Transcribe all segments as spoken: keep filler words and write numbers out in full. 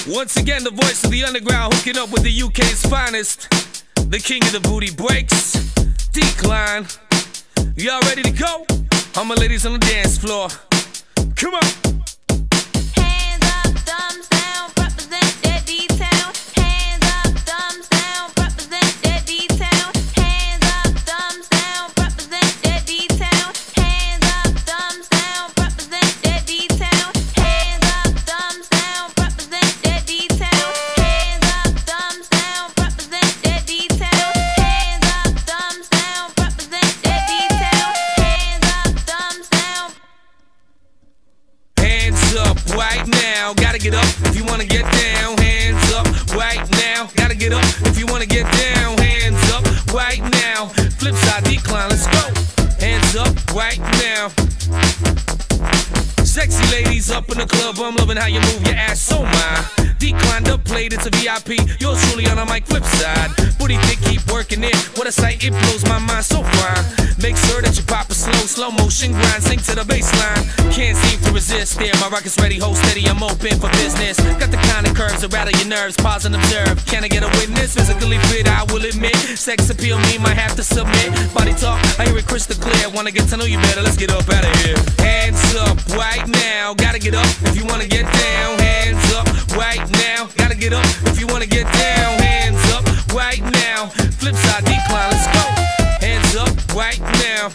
Once again, the voice of the underground, hooking up with the U K's finest. The king of the booty breaks, Decline. Y'all ready to go? All my ladies on the dance floor. Come on. Hands up, thumbs down, represent that D-Town. Hands up, thumbs down, represent that D-Town. Hands up, thumbs down, represent that D-Town. Hands up, thumbs down, represent that D-Town. Hands up, thumbs down, represent that D-Town. Hands up, thumbs down, represent that D-Town. Hands up, thumbs down, represent that D-Town. Hands up, thumbs down. Hands up right now, gotta get up if you wanna get down. Hands up right now, gotta get up if you wanna get down. Hands up right now, flip side Decline, let's go. Hands up right now. Sexy ladies up in the club, I'm loving how you move your ass, so my Decline up played, it's a V I P. Yours truly on the mic, flip side. Booty thick, keep working it. What a sight, it blows my mind, so fine. Make sure that you pop it slow, slow motion grind, sink to the baseline. Can't seem to resist there. My rocket's ready, hold steady, I'm open for business. Got the kind of curves that rattle your nerves, pause and observe. Can I get a witness? Physically fit, I will admit. Sex appeal, me might have to submit. Body talk, I hear it crystal clear. Wanna get to know you better, let's get up out of here. Hands up right now, gotta get up if you wanna get down. Hands up right now, gotta get up if you wanna get down. Hands up right now, flip side Decline, let's go. Hands up right now.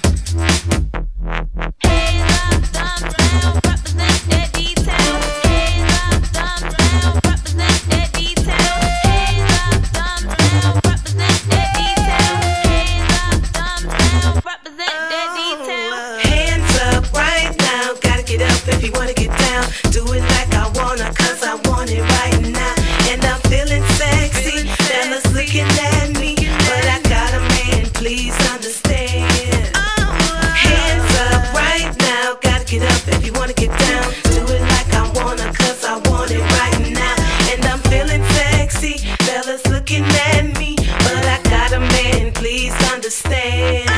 Hands up, thumbs down, represent that D-Town. Hands up, thumbs down, represent that D-Town. Hands up, thumbs down, represent that D-Town. Hands up, thumbs down, represent that D-Town. Hands up right now, gotta get up if you wanna get down. Do it like I wanna, cause I want it right now. And I'm feeling sexy, fellas looking at me, but I got a man, please understand. Hands up right now, gotta get up if you wanna get down. Do it like I wanna, cause I want it right now. And I'm feeling sexy, fellas looking at me, but I got a man, please understand.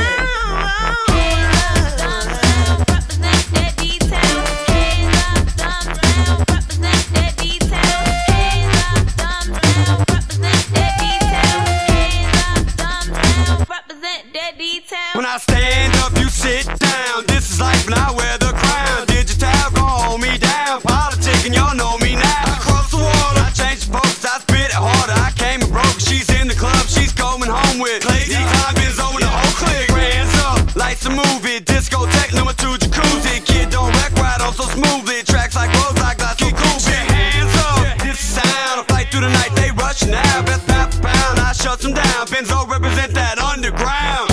When I stand up, you sit down. This is life when I wear the crown. Digital gon' hold me down. Politicking, y'all know me now. I cross the water, I change the folks, I spit it harder. I came and broke, she's in the club, she's going home with. Play Decline, bends over the whole clique. Hands up, lights a movie, discotheque number two jacuzzi. Kid don't wreck, ride on so smoothly. Tracks like rose, like glass, so cool. Hands up, this is sound. A fight through the night, they rush now. Best pound for pound, I shut them down. Benzo represent that underground.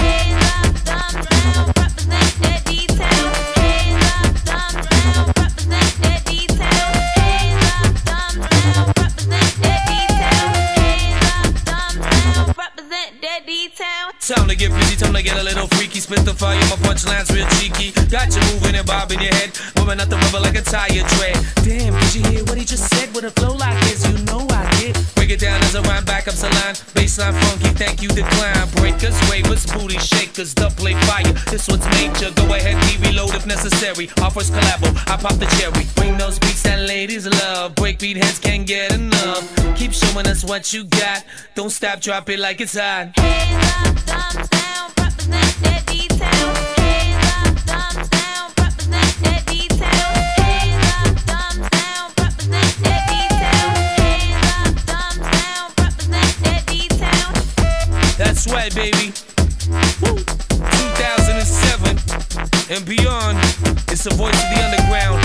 Time to get busy, time to get a little freaky. Spit the fire, my punchlines real cheeky. Got you moving and bobbing your head, moving out the rubber like a tire tread. Damn, did you hear what he just said? With a flow like this, you know I did. Break it down as a rhyme, back up to line. Baseline funky, thank you, Decline. Breakers, wavers, booty shakers, dub play fire. This one's major, go ahead, be reload if necessary. Our first collabo, I pop the cherry. Bring those beats that ladies love. Breakbeat heads can't get enough. Keep showing us what you got. Don't stop, drop it like it's hot. Thumbs down, represent that D-Town. Hands up, thumbs down, represent that D-Town. Hands up, thumbs down, represent that D-Town. Hands up, thumbs down, represent that D-Town. That's right, baby. Woo. two thousand seven and beyond. It's the voice of the underground.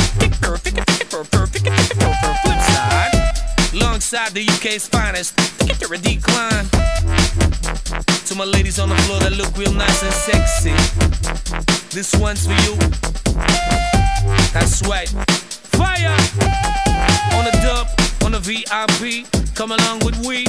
Flip side, alongside the U K's finest. Decline. To my ladies on the floor that look real nice and sexy, this one's for you. That's right. Fire on the dub, on the V I P. Come along with we.